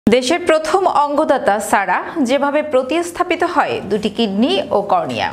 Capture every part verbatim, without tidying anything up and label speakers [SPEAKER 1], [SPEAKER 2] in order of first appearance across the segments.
[SPEAKER 1] দেশের প্রথম অঙ্গদাতা সারা যেভাবে প্রতিস্থাপিত হয় দুটি কিডনি ও কর্নিয়া।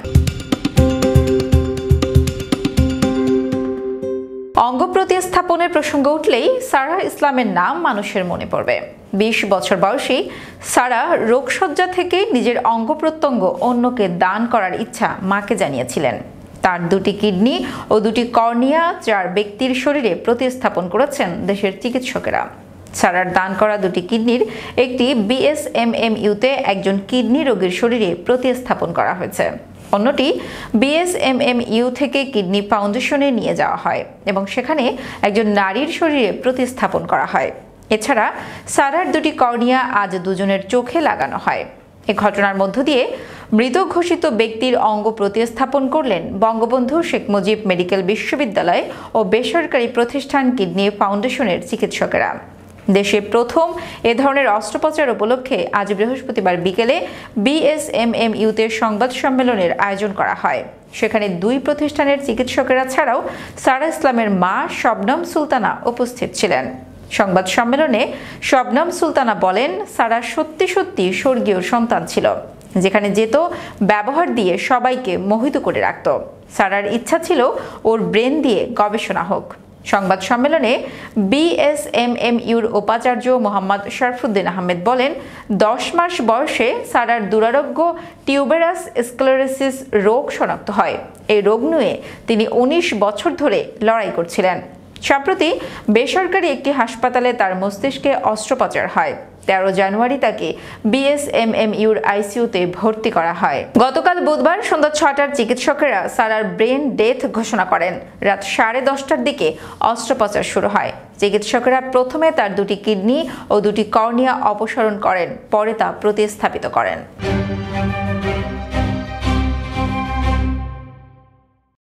[SPEAKER 1] অঙ্গ প্রতিস্থাপনের প্রসঙ্গ উঠলেই সারা ইসলামের নাম মানুষের মনে পড়বে। বিশ বছর বয়সী সারা রোগশয্যা থেকে নিজের অঙ্গ প্রত্যঙ্গ অন্যকে দান করার ইচ্ছা মাকে জানিয়েছিলেন। তার দুটি কিডনি ও দুটি কর্নিয়া যার ব্যক্তির শরীরে প্রতিস্থাপন করেছেন দেশের চিকিৎসকেরা। সারার দান করা দুটি কিডনির একটি বিএসএমএমইউতে একজন কিডনি রোগীর শরীরে প্রতিস্থাপন করা হয়েছে, অন্যটি বিএসএমএমইউ থেকে কিডনি ফাউন্ডেশনে নিয়ে যাওয়া হয় এবং সেখানে একজন নারীর শরীরে প্রতিস্থাপন করা হয়। এছাড়া সারার দুটি কর্নিয়া আজ দুজনের চোখে লাগানো হয়। এ ঘটনার মধ্য দিয়ে মৃত ঘোষিত ব্যক্তির অঙ্গ প্রতিস্থাপন করলেন বঙ্গবন্ধু শেখ মুজিব মেডিকেল বিশ্ববিদ্যালয় ও বেসরকারি প্রতিষ্ঠান কিডনি ফাউন্ডেশনের চিকিৎসকেরা। দেশে প্রথম এ ধরনের অস্ত্রোপচার উপলক্ষে আজ বৃহস্পতিবার বিকেলে বিএসএমএমইউতে সংবাদ সম্মেলনের আয়োজন করা হয়। সেখানে দুই প্রতিষ্ঠানের চিকিৎসকেরা ছাড়াও সারা ইসলামের মা শবনম সুলতানা উপস্থিত ছিলেন। সংবাদ সম্মেলনে শবনম সুলতানা বলেন, সারা সত্যি সত্যি স্বর্গীয় সন্তান ছিল, যেখানে যেত ব্যবহার দিয়ে সবাইকে মোহিত করে রাখত। সারার ইচ্ছা ছিল ওর ব্রেন দিয়ে গবেষণা হোক। সংবাদ সম্মেলনে বিএসএমএমইউর উপাচার্য মোহাম্মদ শরফুদ্দিন আহমেদ বলেন, দশ মাস বয়সে সারার দুরারোগ্য টিউবেরাস স্ক্লেরোসিস রোগ শনাক্ত হয়। এই রোগ নিয়ে তিনি উনিশ বছর ধরে লড়াই করছিলেন। সম্প্রতি বেসরকারি একটি হাসপাতালে তার মস্তিষ্কে অস্ত্রোপচার হয়। তেরো জানুয়ারি তাকে বিএসএমএমইউর আইসিইউতে ভর্তি করা হয়। গতকাল বুধবার সন্ধ্যা ছটার চিকিৎসকেরা সারার ব্রেন ডেথ ঘোষণা করেন। রাত সাড়ে দশটার দিকে অস্ত্রোপচার শুরু হয়। চিকিৎসকেরা প্রথমে তার দুটি কিডনি ও দুটি কর্নিয়া অপসারণ করেন, পরে তা প্রতিস্থাপিত করেন।